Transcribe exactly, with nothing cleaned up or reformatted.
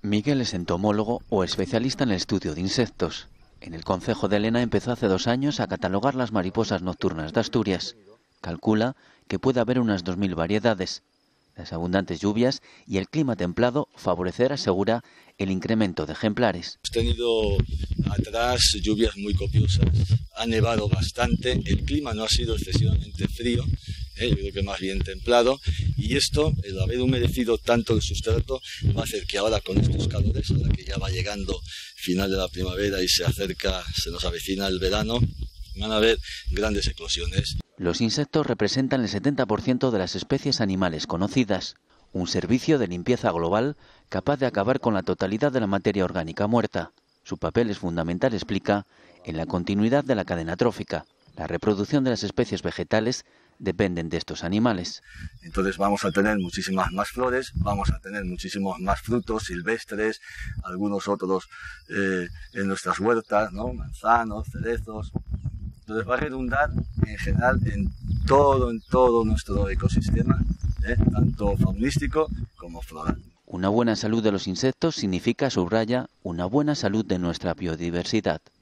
Miguel es entomólogo o especialista en el estudio de insectos. En el concejo de Lena empezó hace dos años a catalogar las mariposas nocturnas de Asturias. Calcula que puede haber unas dos mil variedades. Las abundantes lluvias y el clima templado favorecerá, asegura, el incremento de ejemplares. Hemos tenido atrás lluvias muy copiosas, ha nevado bastante, el clima no ha sido excesivamente frío, eh, yo creo que más bien templado, y esto, el haber humedecido tanto el sustrato, va a hacer que ahora con estos calores, ahora que ya va llegando final de la primavera y se acerca, se nos avecina el verano, van a haber grandes eclosiones. Los insectos representan el setenta por ciento de las especies animales conocidas, un servicio de limpieza global capaz de acabar con la totalidad de la materia orgánica muerta. Su papel es fundamental, explica, en la continuidad de la cadena trófica. La reproducción de las especies vegetales dependen de estos animales. Entonces vamos a tener muchísimas más flores, vamos a tener muchísimos más frutos silvestres, algunos otros eh, en nuestras huertas, ¿no? Manzanos, cerezos. Entonces va a redundar en general en todo, en todo nuestro ecosistema, ¿eh? Tanto faunístico como floral. Una buena salud de los insectos significa, subraya, una buena salud de nuestra biodiversidad.